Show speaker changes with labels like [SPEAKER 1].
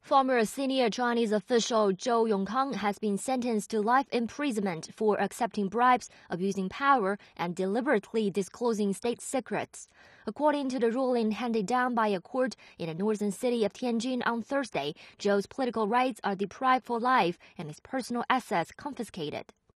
[SPEAKER 1] Former senior Chinese official Zhou Yongkang has been sentenced to life imprisonment for accepting bribes, abusing power, and deliberately disclosing state secrets. According to the ruling handed down by a court in the northern city of Tianjin on Thursday, Zhou's political rights are deprived for life and his personal assets confiscated.